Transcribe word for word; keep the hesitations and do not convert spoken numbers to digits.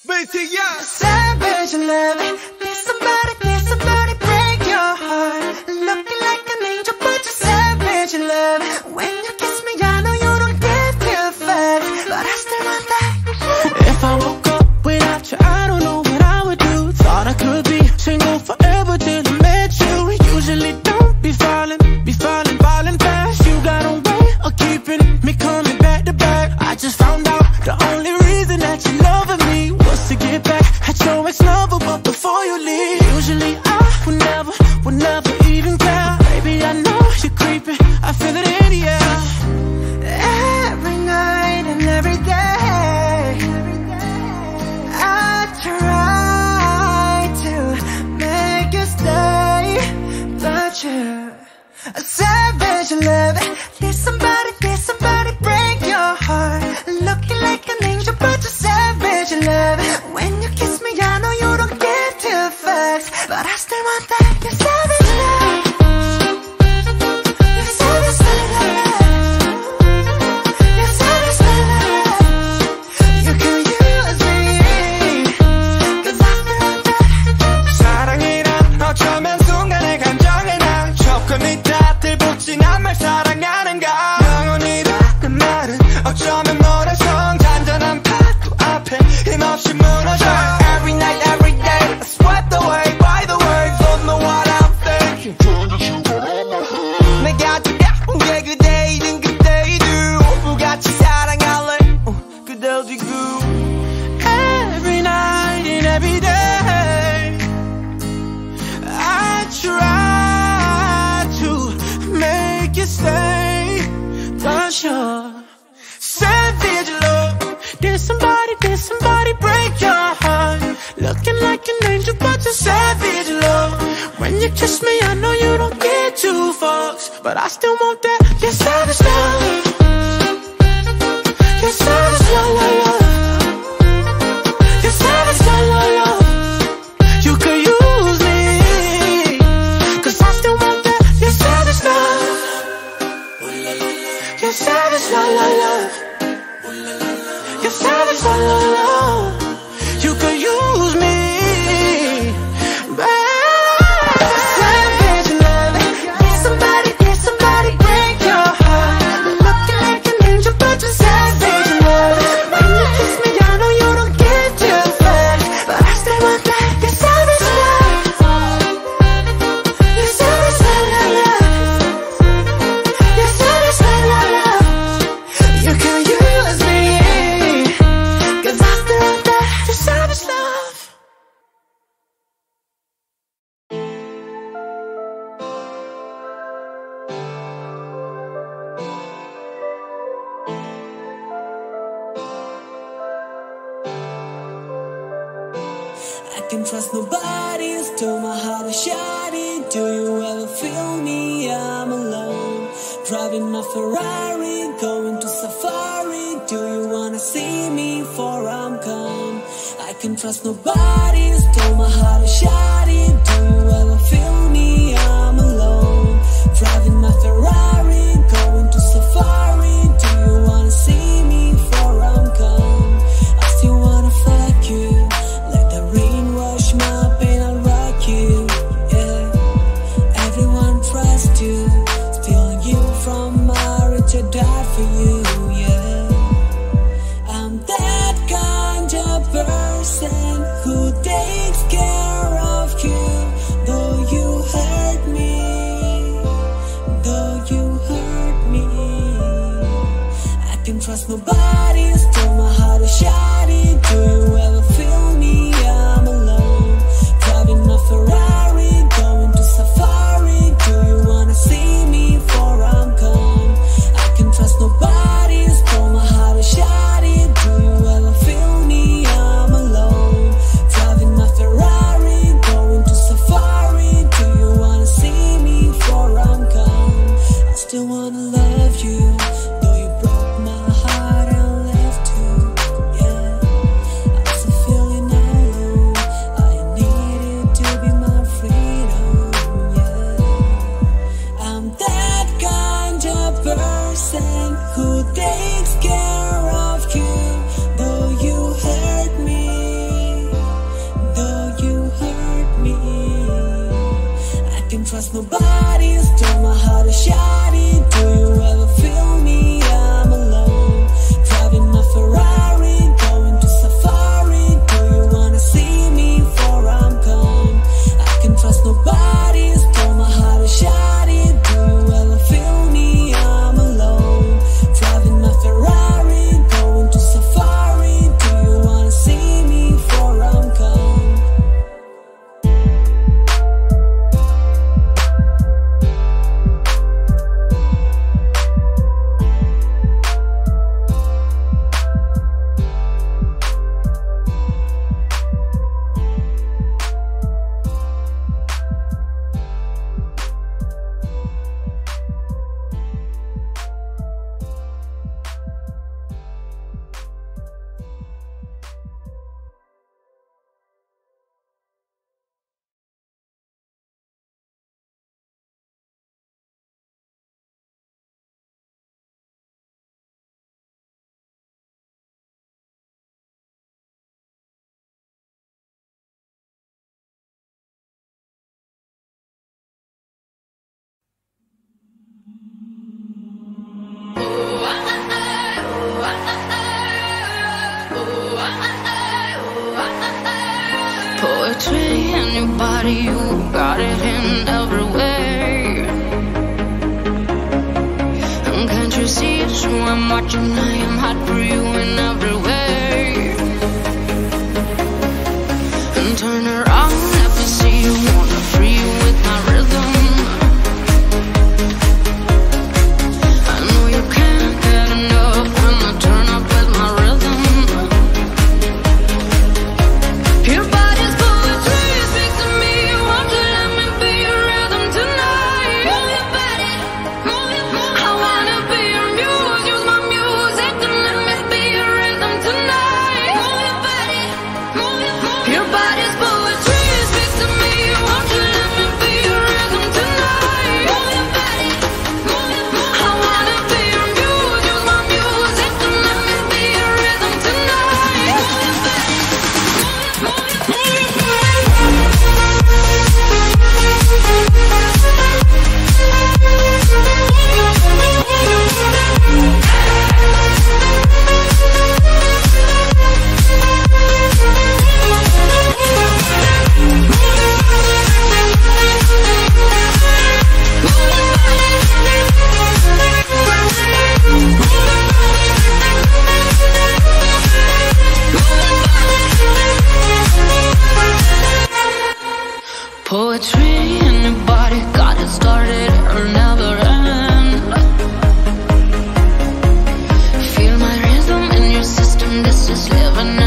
V T, yeah. Savage love. Did somebody, did somebody break your heart? Looking like an angel, but you're savage love. When you kiss me, I know you don't give two fucks, but I still want that. If I woke up without you, I don't know what I would do. Thought I could be single forever till I met you. Usually don't be falling, be falling, falling fast. You got a way of keeping me coming back to back. I just found out the only reason that you loving me was to get back at your ex-lover, but before you leave, usually I would never, would never even care. Baby, I know you're creeping, I feel it in the air. Every night and every day, I try to make you stay, but you're a savage love. Did somebody, did somebody break your heart? Looking like an angel, but you're savage love. When you kiss me, I know you don't give two fucks, but I still want that. You're savage love. You're savage love. You're savage love. You can use me, 'cause I still want that. 사랑이란 어쩌면 순간의 감정에 난 조금 이따 들붙인 한 말 사랑하는가. 영원이라는 말은 어쩌면 노래성 잔잔한 파도 앞에 힘없이 무너져. Every night, every day, I swept away by the words. Don't know what I'm thinking. 내가 두려운 게 그대이든 그대이든 오브같이 사랑할래. 어, 그댈 두고. Every night and every day, I try to make you stay, but you're savage love. Did somebody, did somebody break your heart? Looking like an angel, but you're savage love. When you kiss me, I know you don't get two fucks, but I still want that. You're savage love. You're savage love, love, love. You're savage love, love, love. You could use me, 'cause I still want that. You're savage love. You're savage love, love, love. You're savage love, love, love. You could use me, babe. Savage love. Did somebody, did somebody break your heart? Looking like an angel, but you're savage love. When you kiss me, I know you don't give two fucks, but I still want that. You're savage love. You're savage love, love, love. You're savage love, love, love. You can use me, 'cause I still want that. You're savage love. I can trust nobody, stole my heart is shiny. Do you ever feel me? I'm alone, driving my Ferrari, going to safari. Do you wanna see me before I'm gone? I can trust nobody, stole my heart is shiny. Do you ever feel me? I'm alone, driving my Ferrari, going to safari. Do you wanna see me before I'm gone? I still wanna fuck you, let the rain wash my pain, I'll rock you, yeah. Everyone trusts you, stealing you from my rich, I died for you, yeah. I'm that kind of person who takes care of you. shawty, do you ever feel me? I'm alone, driving my Ferrari, going to safari. Do you wanna see me before I'm gone? I can trust nobody, stole my heart a shawty. Do you ever feel me? I'm alone, driving my Ferrari, going to safari. Do you wanna see me before I'm gone? Poetry in your body, you got it in every way. And can't you see it's true? I'm watching, I am hot for you in every way. And turn around, let me see you, wanna free you with my rhythm. I know you can't get enough when I turn up with my rhythm. Your body's poetry, speak to me. Won't you let me be your rhythm tonight? Move your body, move your body. I wanna be your muse, use my music to let me be your rhythm tonight. Move your body, move your body. Your body's poetry, speak to me. Won't you let me be your rhythm tonight? Move your body, move your body. I wanna be your muse, use my music to let me be your rhythm tonight. Move your body, move your body. Poetry in your body, got it started, it'll never end. Feel my rhythm in your system, this is living.